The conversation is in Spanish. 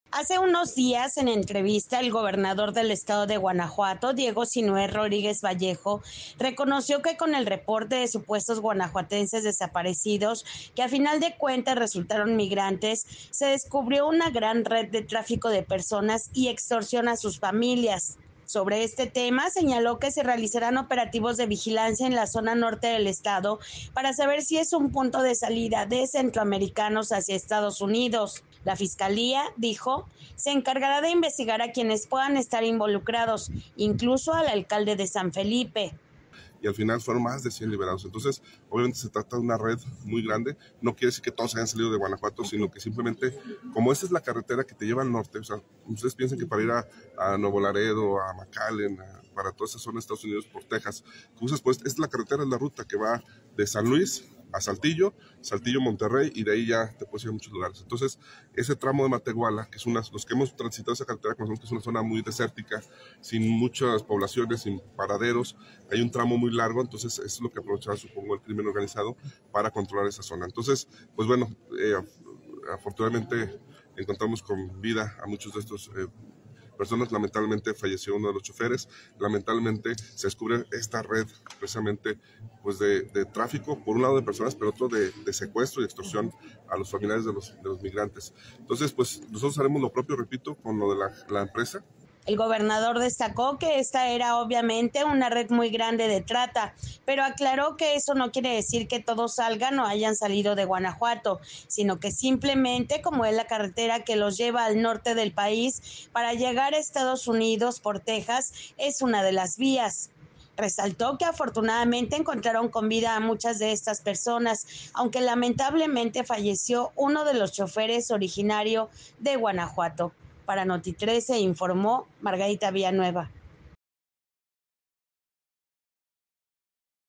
Hace unos días, en entrevista, el gobernador del estado de Guanajuato, Diego Sinué Rodríguez Vallejo, reconoció que con el reporte de supuestos guanajuatenses desaparecidos, que a final de cuentas resultaron migrantes, se descubrió una gran red de tráfico de personas y extorsión a sus familias. Sobre este tema, señaló que se realizarán operativos de vigilancia en la zona norte del estado para saber si es un punto de salida de centroamericanos hacia Estados Unidos. La Fiscalía, dijo, se encargará de investigar a quienes puedan estar involucrados, incluso al alcalde de San Felipe. Y al final fueron más de 100 liberados. Entonces, obviamente se trata de una red muy grande. No quiere decir que todos hayan salido de Guanajuato, sino que simplemente, como esta es la carretera que te lleva al norte, o sea, ustedes piensan que para ir a Nuevo Laredo, a McAllen, para toda esa zona de Estados Unidos por Texas, cruzas, pues, esta es la carretera, es la ruta que va de San Luis a Saltillo, Monterrey, y de ahí ya te puedes ir a muchos lugares. Entonces, ese tramo de Matehuala, que es los que hemos transitado esa carretera, conocemos que es una zona muy desértica, sin muchas poblaciones, sin paraderos, hay un tramo muy largo, entonces eso es lo que aprovechaba, supongo, el crimen organizado para controlar esa zona. Entonces, pues bueno, afortunadamente encontramos con vida a muchos de estos personas. Lamentablemente falleció uno de los choferes, lamentablemente se descubre esta red precisamente pues de tráfico, por un lado de personas, pero otro de secuestro y extorsión a los familiares de los migrantes. Entonces, pues nosotros haremos lo propio, repito, con lo de la empresa. El gobernador destacó que esta era obviamente una red muy grande de trata, pero aclaró que eso no quiere decir que todos salgan o hayan salido de Guanajuato, sino que simplemente, como es la carretera que los lleva al norte del país para llegar a Estados Unidos por Texas, es una de las vías. Resaltó que afortunadamente encontraron con vida a muchas de estas personas, aunque lamentablemente falleció uno de los choferes originario de Guanajuato. Para Noti 13 informó Margarita Villanueva.